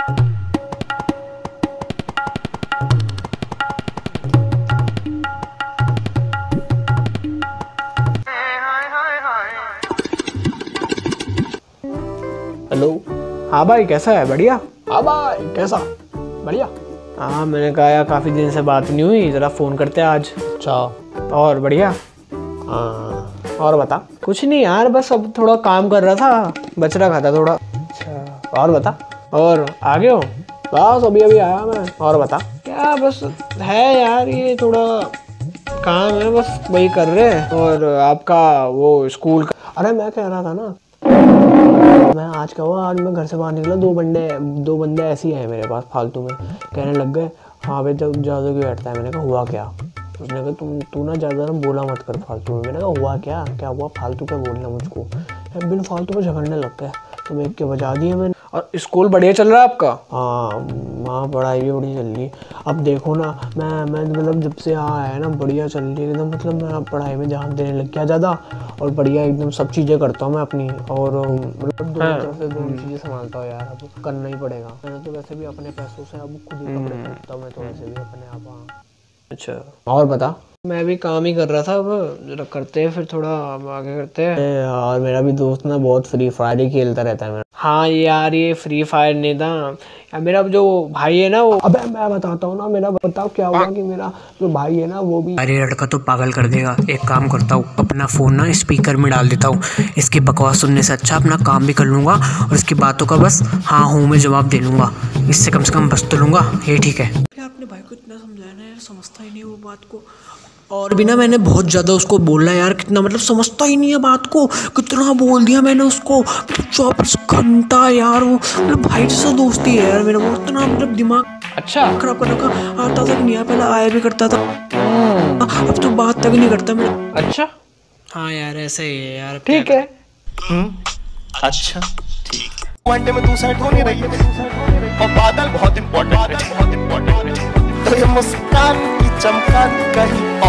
Hello. हाँ भाई, कैसा है? बढ़िया। हाँ भाई, कैसा? बढ़िया। हाँ, मैंने कहा यार काफ़ी दिन से बात नहीं हुई, ज़रा फ़ोन करते हैं आज। अच्छा। और बढ़िया। हाँ, और बता। कुछ नहीं यार, बस अब थोड़ा काम कर रहा था, बच रहा था थोड़ा। अच्छा, और बता। और आगे हो? बस अभी अभी आया मैं। और बता। क्या बस है यार, ये थोड़ा काम है, बस वही कर रहे हैं। और आपका वो स्कूल का? अरे मैं कह रहा था ना, मैं आज क्या हुआ, आज मैं घर से बाहर निकला, दो बंदे ऐसे ही आए मेरे पास फालतू में, कहने लग गए हाँ भाई जब ज़्यादा क्यों बैठता है। मैंने कहा हुआ क्या? उसने कहा तू ना ज़्यादा ना बोला मत कर फालतू में। मैंने कहा हुआ क्या? क्या हुआ? फालतू क्या बोलना मुझको? बिन फालतू में झगड़ने लग गए, तो मैं एक के बजा दिए मैंने। और स्कूल बढ़िया चल रहा है आपका? हाँ, वहाँ पढ़ाई भी बड़ी चल रही है। अब देखो ना, मैं मतलब जब से यहाँ आया ना बढ़िया चल रही है एकदम। मतलब मैं पढ़ाई में ध्यान देने लग गया ज़्यादा, और बढ़िया एकदम सब चीज़ें करता हूँ मैं अपनी। और मतलब दोनों तरफ से दोनों चीज़ें संभालता हूँ यार, अब करना ही पड़ेगा। मैंने तो वैसे भी अपने पैसों से अब खुद ही कपड़े खरीदता हूँ मैं तो वैसे भी अपने आप। हाँ। अच्छा, और बता। मैं भी काम ही कर रहा था, अब जरा करते हैं फिर थोड़ा आगे करते हैं। और मेरा भी दोस्त ना बहुत फ्री फायर ही खेलता रहता है मेरा। हाँ यार, ये फ्री फायर नहीं था यार, मेरा जो भाई है ना वो। अबे मैं बताता हूँ ना, मेरा बताओ क्या हुआ कि मेरा जो भाई है ना वो भी। अरे लड़का तो पागल कर देगा। एक काम करता हूँ, अपना फ़ोन ना स्पीकर में डाल देता हूँ। इसकी बकवास सुनने से अच्छा अपना काम भी कर लूँगा और इसकी बातों का बस हाँ हूँ में जवाब दे लूँगा। इससे कम से कम बच तो लूँगा, ये ठीक है। यार अपने भाई को इतना समझाया ना यार, समझता ही नहीं वो बात को। और भी ना मैंने बहुत ज़्यादा उसको बोला यार, कितना मतलब समझता ही नहीं है बात को। कितना बोल दिया मैंने उसको, 24 घंटा यार। वो मतलब भाई जैसा दोस्ती है यार मेरा। वो इतना मतलब दिमाग अच्छा खराब कर रखा, आता तक नहीं, पहले आया भी करता था, अब तो बात तक नहीं करता मेरा। अच्छा, हाँ यार ऐसे ही है यार। ठीक है। अच्छा ठीक है। घंटे में तू सेट हो नहीं रही है और बादल बहुत इंपॉर्टेंट है, तो ये मुस्कान की चमकान कहीं